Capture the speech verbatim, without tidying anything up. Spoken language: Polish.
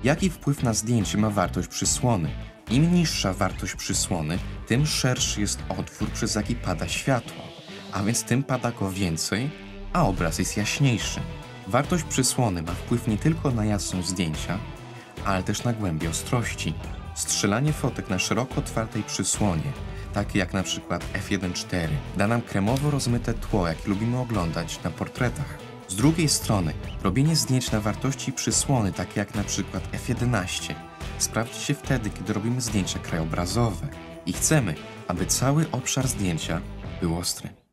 Jaki wpływ na zdjęcie ma wartość przysłony? Im niższa wartość przysłony, tym szerszy jest otwór, przez jaki pada światło, a więc tym pada go więcej, a obraz jest jaśniejszy. Wartość przysłony ma wpływ nie tylko na jasność zdjęcia, ale też na głębię ostrości. Strzelanie fotek na szeroko otwartej przysłonie, takie jak na przykład F jeden cztery, da nam kremowo rozmyte tło, jakie lubimy oglądać na portretach. Z drugiej strony, robienie zdjęć na wartości przysłony, takie jak na przykład F jedenaście, sprawdzi się wtedy, kiedy robimy zdjęcia krajobrazowe i chcemy, aby cały obszar zdjęcia był ostry.